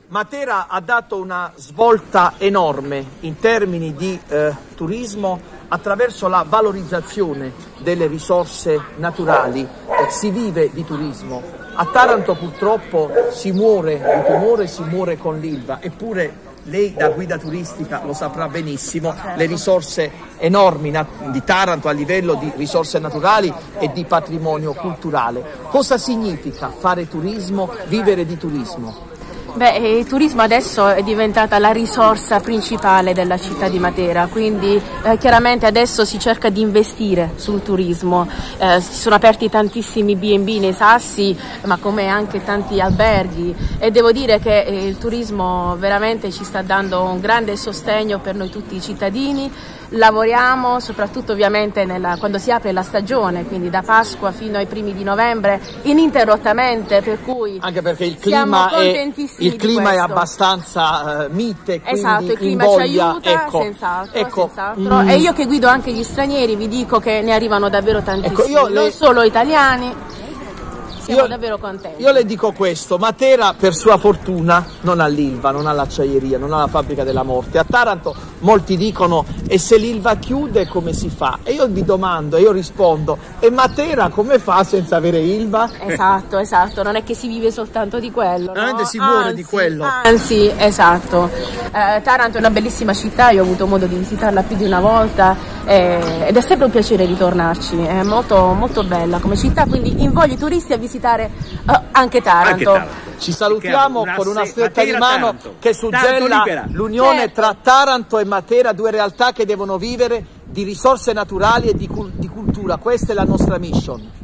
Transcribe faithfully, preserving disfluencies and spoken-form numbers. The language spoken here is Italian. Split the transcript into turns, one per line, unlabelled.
Matera ha dato una svolta enorme in termini di eh, turismo attraverso la valorizzazione delle risorse naturali. Eh, si vive di turismo. A Taranto purtroppo si muore di tumore, si muore con l'Ilva, eppure lei da guida turistica lo saprà benissimo, le risorse enormi di Taranto a livello di risorse naturali e di patrimonio culturale. Cosa significa fare turismo, vivere di turismo?
Beh, il turismo adesso è diventata la risorsa principale della città di Matera, quindi eh, chiaramente adesso si cerca di investire sul turismo, eh, si sono aperti tantissimi B and B nei Sassi, ma come anche tanti alberghi, e devo dire che eh, il turismo veramente ci sta dando un grande sostegno per noi tutti i cittadini. Lavoriamo soprattutto ovviamente nella, quando si apre la stagione, quindi da Pasqua fino ai primi di novembre, ininterrottamente, per cui
anche perché il clima è, il clima è abbastanza uh, mite, quindi
esatto, il clima
invoglia,
ci aiuta,
ecco,
senz'altro,
ecco,
senz'altro.
Mm.
E io che guido anche gli stranieri vi dico che ne arrivano davvero tantissimi,
ecco, io
non
le...
solo italiani. Siamo
io,
davvero contenti.
Io le dico questo: Matera per sua fortuna non ha l'Ilva, non ha l'acciaieria, non ha la fabbrica della morte. A Taranto molti dicono: e se l'Ilva chiude come si fa? E io vi domando, e io rispondo: e Matera come fa senza avere Ilva?
Esatto, esatto, non è che si vive soltanto di quello,
veramente
no?
si muore
anzi,
di quello.
Anzi, esatto. Eh, Taranto è una bellissima città, io ho avuto modo di visitarla più di una volta eh, ed è sempre un piacere ritornarci, è molto, molto bella come città, quindi invoglio i turisti a visitare uh, anche Taranto. Anche Taranto.
Ci salutiamo una con una stretta di mano
Taranto.
che suggella l'unione certo. tra Taranto e Matera, due realtà che devono vivere di risorse naturali e di, di cultura. Questa è la nostra mission.